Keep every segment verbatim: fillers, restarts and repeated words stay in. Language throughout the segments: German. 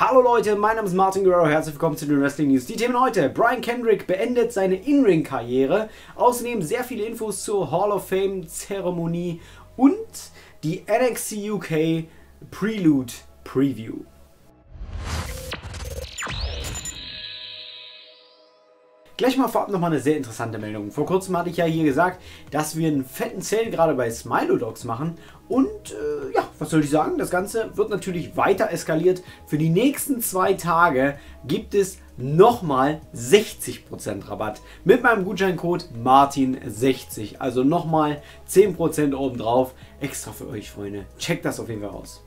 Hallo Leute, mein Name ist Martin Guerrero, herzlich willkommen zu den Wrestling News. Die Themen heute: Brian Kendrick beendet seine In-Ring-Karriere, außerdem sehr viele Infos zur Hall of Fame Zeremonie und die N X T U K Prelude Preview. Gleich mal vorab nochmal eine sehr interessante Meldung. Vor kurzem hatte ich ja hier gesagt, dass wir einen fetten Sale gerade bei Smilodogs machen. Und äh, ja, was soll ich sagen? Das Ganze wird natürlich weiter eskaliert. Für die nächsten zwei Tage gibt es nochmal sechzig Prozent Rabatt mit meinem Gutscheincode Martin sechzig. Also nochmal zehn Prozent obendrauf. Extra für euch, Freunde. Checkt das auf jeden Fall aus.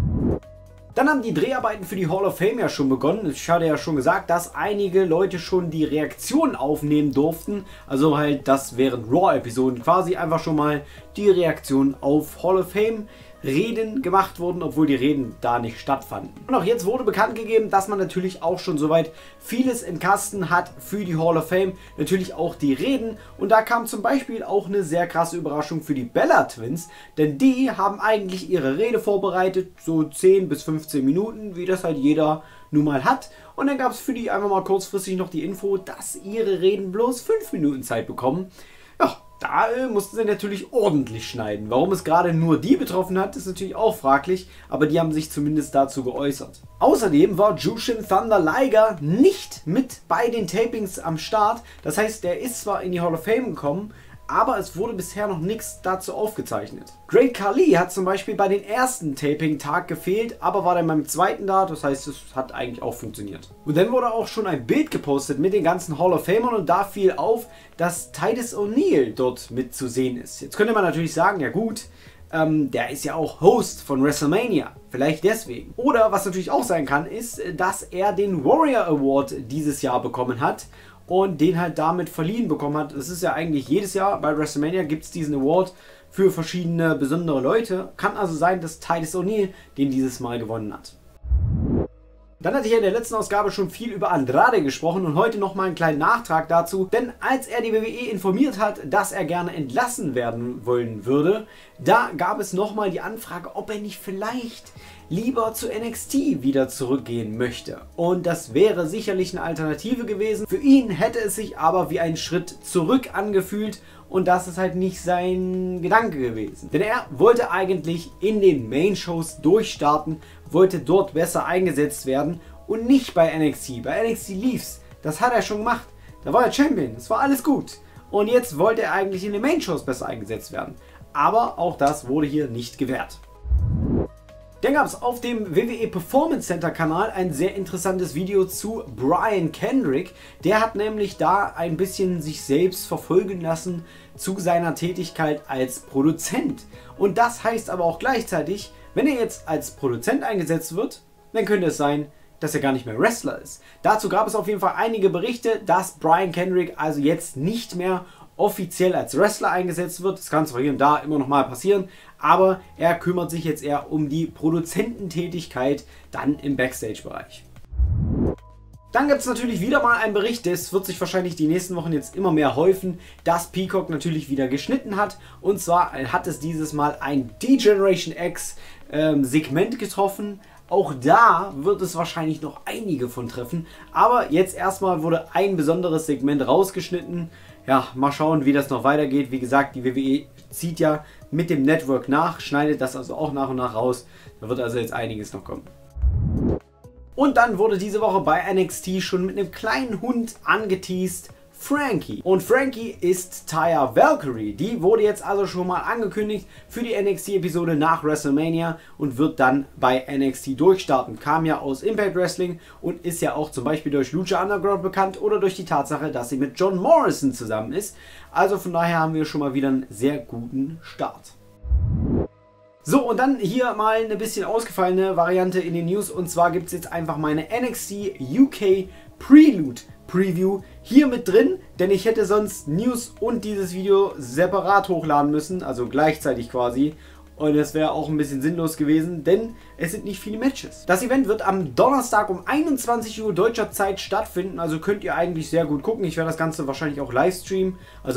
Dann haben die Dreharbeiten für die Hall of Fame ja schon begonnen. Ich hatte ja schon gesagt, dass einige Leute schon die Reaktionen aufnehmen durften. Also halt, dass während Raw-Episoden quasi einfach schon mal die Reaktion auf Hall of Fame Reden gemacht wurden, obwohl die Reden da nicht stattfanden. Und auch jetzt wurde bekannt gegeben, dass man natürlich auch schon soweit vieles im Kasten hat für die Hall of Fame. Natürlich auch die Reden. Und da kam zum Beispiel auch eine sehr krasse Überraschung für die Bella Twins. Denn die haben eigentlich ihre Rede vorbereitet, so zehn bis fünfzehn Minuten, wie das halt jeder nun mal hat. Und dann gab es für die einfach mal kurzfristig noch die Info, dass ihre Reden bloß fünf Minuten Zeit bekommen. Ja. Da äh, mussten sie natürlich ordentlich schneiden. Warum es gerade nur die betroffen hat, ist natürlich auch fraglich, aber die haben sich zumindest dazu geäußert. Außerdem war Jushin Thunder Liger nicht mit bei den Tapings am Start. Das heißt, der ist zwar in die Hall of Fame gekommen, aber es wurde bisher noch nichts dazu aufgezeichnet. Great Khali hat zum Beispiel bei den ersten Taping-Tag gefehlt, aber war dann beim zweiten da, das heißt, es hat eigentlich auch funktioniert. Und dann wurde auch schon ein Bild gepostet mit den ganzen Hall of Famern und da fiel auf, dass Titus O'Neil dort mit zu sehen ist. Jetzt könnte man natürlich sagen, ja gut, ähm, der ist ja auch Host von WrestleMania, vielleicht deswegen. Oder was natürlich auch sein kann, ist, dass er den Warrior Award dieses Jahr bekommen hat und den halt damit verliehen bekommen hat. Das ist ja eigentlich jedes Jahr bei WrestleMania gibt es diesen Award für verschiedene besondere Leute. Kann also sein, dass Titus O'Neil den dieses Mal gewonnen hat. Dann hatte ich ja in der letzten Ausgabe schon viel über Andrade gesprochen und heute nochmal einen kleinen Nachtrag dazu. Denn als er die W W E informiert hat, dass er gerne entlassen werden wollen würde, da gab es nochmal die Anfrage, ob er nicht vielleicht lieber zu N X T wieder zurückgehen möchte. Und das wäre sicherlich eine Alternative gewesen. Für ihn hätte es sich aber wie ein Schritt zurück angefühlt und das ist halt nicht sein Gedanke gewesen. Denn er wollte eigentlich in den Main-Shows durchstarten, wollte dort besser eingesetzt werden und nicht bei N X T. Bei N X T lief's. Das hat er schon gemacht. Da war er Champion. Das war alles gut. Und jetzt wollte er eigentlich in den Main-Shows besser eingesetzt werden. Aber auch das wurde hier nicht gewährt. Dann gab es auf dem W W E Performance Center Kanal ein sehr interessantes Video zu Brian Kendrick. Der hat nämlich da ein bisschen sich selbst verfolgen lassen zu seiner Tätigkeit als Produzent. Und das heißt aber auch gleichzeitig, wenn er jetzt als Produzent eingesetzt wird, dann könnte es sein, dass er gar nicht mehr Wrestler ist. Dazu gab es auf jeden Fall einige Berichte, dass Brian Kendrick also jetzt nicht mehr offiziell als Wrestler eingesetzt wird. Das kann zwar hier und da immer noch mal passieren, aber er kümmert sich jetzt eher um die Produzententätigkeit dann im Backstage-Bereich. Dann gibt es natürlich wieder mal einen Bericht, das wird sich wahrscheinlich die nächsten Wochen jetzt immer mehr häufen, dass Peacock natürlich wieder geschnitten hat. Und zwar hat es dieses Mal ein D-Generation X ähm, Segment getroffen. Auch da wird es wahrscheinlich noch einige von treffen. Aber jetzt erstmal wurde ein besonderes Segment rausgeschnitten. Ja, mal schauen, wie das noch weitergeht. Wie gesagt, die W W E zieht ja mit dem Network nach, schneidet das also auch nach und nach raus. Da wird also jetzt einiges noch kommen. Und dann wurde diese Woche bei N X T schon mit einem kleinen Hund angeteased, Frankie. Und Frankie ist Taya Valkyrie. Die wurde jetzt also schon mal angekündigt für die N X T-Episode nach WrestleMania und wird dann bei N X T durchstarten. Kam ja aus Impact Wrestling und ist ja auch zum Beispiel durch Lucha Underground bekannt oder durch die Tatsache, dass sie mit John Morrison zusammen ist. Also von daher haben wir schon mal wieder einen sehr guten Start. So, und dann hier mal eine bisschen ausgefallene Variante in den News. Und zwar gibt es jetzt einfach meine N X T U K Prelude Preview hier mit drin, denn ich hätte sonst News und dieses Video separat hochladen müssen, also gleichzeitig quasi. Und das wäre auch ein bisschen sinnlos gewesen, denn es sind nicht viele Matches. Das Event wird am Donnerstag um einundzwanzig Uhr deutscher Zeit stattfinden, also könnt ihr eigentlich sehr gut gucken. Ich werde das Ganze wahrscheinlich auch live streamen, also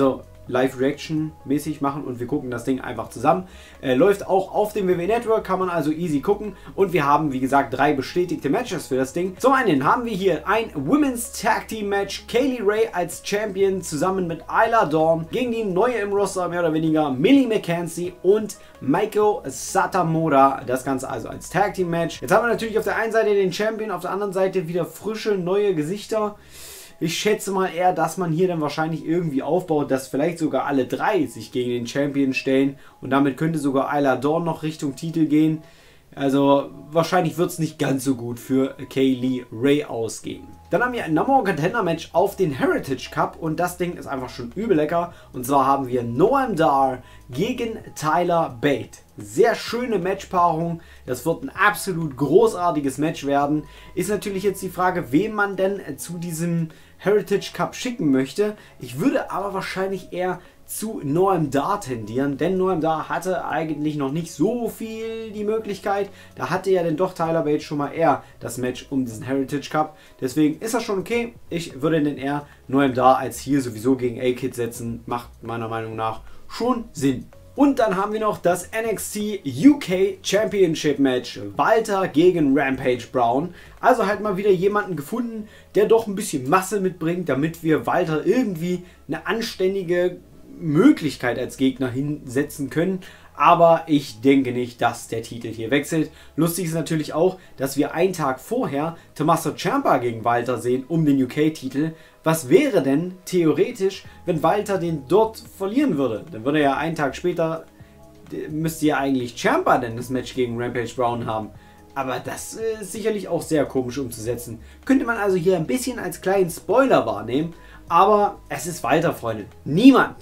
Live-Reaction-mäßig machen und wir gucken das Ding einfach zusammen. Äh, läuft auch auf dem W W E Network, kann man also easy gucken und wir haben, wie gesagt, drei bestätigte Matches für das Ding. Zum einen haben wir hier ein Women's Tag Team Match, Kay Lee Ray als Champion zusammen mit Isla Dawn gegen die neue im Roster, mehr oder weniger, Millie McKenzie und Meiko Satomura. Das Ganze also als Tag Team Match. Jetzt haben wir natürlich auf der einen Seite den Champion, auf der anderen Seite wieder frische, neue Gesichter. Ich schätze mal eher, dass man hier dann wahrscheinlich irgendwie aufbaut, dass vielleicht sogar alle drei sich gegen den Champion stellen und damit könnte sogar Isla Dawn noch Richtung Titel gehen. Also wahrscheinlich wird es nicht ganz so gut für Kay Lee Ray ausgehen. Dann haben wir ein Number One Contender Match auf den Heritage Cup und das Ding ist einfach schon übel lecker. Und zwar haben wir Noam Dar gegen Tyler Bate. Sehr schöne Matchpaarung. Das wird ein absolut großartiges Match werden. Ist natürlich jetzt die Frage, wen man denn zu diesem Heritage Cup schicken möchte. Ich würde aber wahrscheinlich eher zu Noam Dar tendieren, denn Noam Dar hatte eigentlich noch nicht so viel die Möglichkeit. Da hatte ja dann doch Tyler Bate schon mal eher das Match um diesen Heritage Cup. Deswegen ist das schon okay. Ich würde den eher Noam Dar als hier sowieso gegen A-Kid setzen. Macht meiner Meinung nach schon Sinn. Und dann haben wir noch das N X T U K Championship Match. Walter gegen Rampage Brown. Also halt mal wieder jemanden gefunden, der doch ein bisschen Masse mitbringt, damit wir Walter irgendwie eine anständige Möglichkeit als Gegner hinsetzen können. Aber ich denke nicht, dass der Titel hier wechselt. Lustig ist natürlich auch, dass wir einen Tag vorher Tommaso Ciampa gegen Walter sehen um den U K-Titel. Was wäre denn theoretisch, wenn Walter den dort verlieren würde? Dann würde ja einen Tag später, müsste ja eigentlich Ciampa denn das Match gegen Rampage Brown haben. Aber das ist sicherlich auch sehr komisch umzusetzen. Könnte man also hier ein bisschen als kleinen Spoiler wahrnehmen. Aber es ist Walter, Freunde. Niemand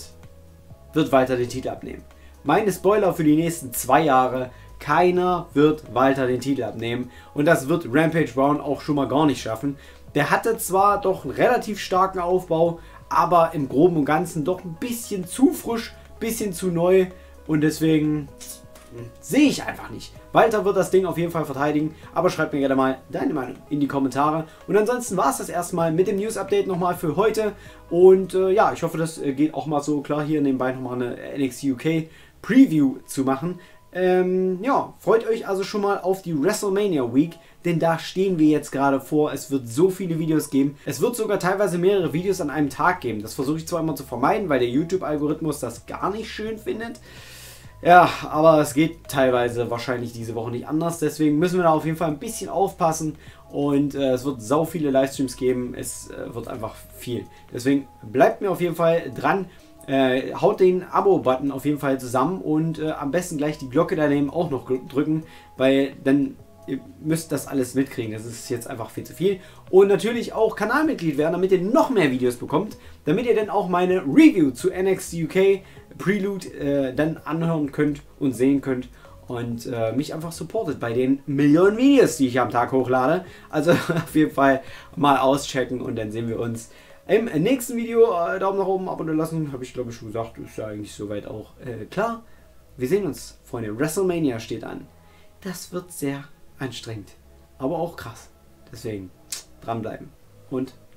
wird Walter den Titel abnehmen. Meine Spoiler für die nächsten zwei Jahre: keiner wird Walter den Titel abnehmen. Und das wird Rampage Brown auch schon mal gar nicht schaffen. Der hatte zwar doch einen relativ starken Aufbau, aber im Groben und Ganzen doch ein bisschen zu frisch, bisschen zu neu. Und deswegen sehe ich einfach nicht. Walter wird das Ding auf jeden Fall verteidigen, aber schreibt mir gerne mal deine Meinung in die Kommentare. Und ansonsten war es das erstmal mit dem News-Update nochmal für heute. Und äh, ja, ich hoffe, das äh, geht auch mal so klar, hier nebenbei nochmal eine N X T U K Preview zu machen. Ähm, ja, freut euch also schon mal auf die WrestleMania Week, denn da stehen wir jetzt gerade vor. Es wird so viele Videos geben. Es wird sogar teilweise mehrere Videos an einem Tag geben. Das versuche ich zwar immer zu vermeiden, weil der YouTube-Algorithmus das gar nicht schön findet. Ja, aber es geht teilweise wahrscheinlich diese Woche nicht anders. Deswegen müssen wir da auf jeden Fall ein bisschen aufpassen. Und äh, es wird sau viele Livestreams geben. Es äh, wird einfach viel. Deswegen bleibt mir auf jeden Fall dran. Äh, haut den Abo-Button auf jeden Fall zusammen und äh, am besten gleich die Glocke daneben auch noch drücken, weil dann ihr müsst das alles mitkriegen. Das ist jetzt einfach viel zu viel. Und natürlich auch Kanalmitglied werden, damit ihr noch mehr Videos bekommt, damit ihr dann auch meine Review zu N X T U K Prelude äh, dann anhören könnt und sehen könnt und äh, mich einfach supportet bei den Millionen Videos, die ich am Tag hochlade. Also auf jeden Fall mal auschecken und dann sehen wir uns im nächsten Video. Äh, Daumen nach oben, Abo lassen, habe ich glaube ich schon gesagt, ist ja eigentlich soweit auch äh, klar. Wir sehen uns, Freunde. WrestleMania steht an. Das wird sehr anstrengend, aber auch krass. Deswegen dranbleiben und